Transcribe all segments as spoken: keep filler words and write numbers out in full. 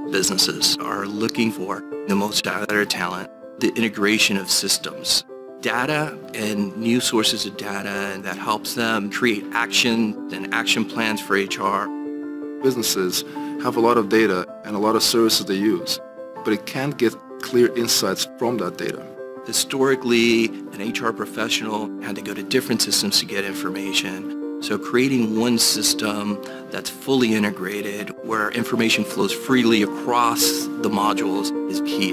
Businesses are looking for the most out of their talent, the integration of systems, data and new sources of data, and that helps them create action and action plans for H R. Businesses have a lot of data and a lot of services they use, but it can't get clear insights from that data. Historically, an H R professional had to go to different systems to get information. So creating one system that's fully integrated, where information flows freely across the modules, is key.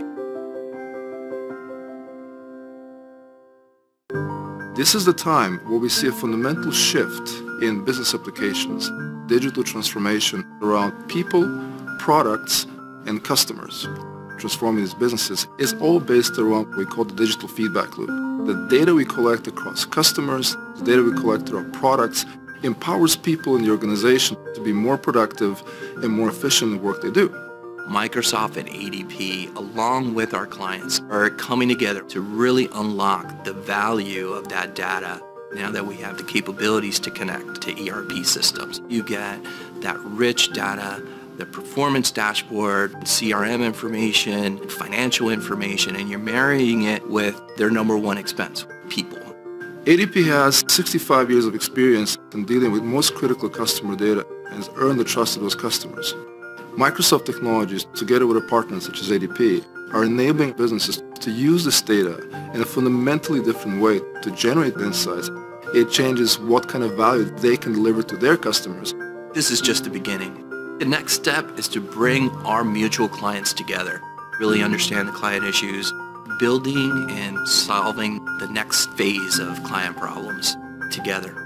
This is the time where we see a fundamental shift in business applications, digital transformation around people, products, and customers. Transforming these businesses is all based around what we call the digital feedback loop. The data we collect across customers, the data we collect through our products, empowers people in the organization to be more productive and more efficient in the work they do. Microsoft and A D P, along with our clients, are coming together to really unlock the value of that data now that we have the capabilities to connect to E R P systems. You get that rich data, the performance dashboard, C R M information, financial information, and you're marrying it with their number one expense, people. A D P has sixty-five years of experience in dealing with most critical customer data and has earned the trust of those customers. Microsoft Technologies, together with our partners such as A D P, are enabling businesses to use this data in a fundamentally different way to generate insights. It changes what kind of value they can deliver to their customers. This is just the beginning. The next step is to bring our mutual clients together, really understand the client issues, building and solving the next phase of client problems together.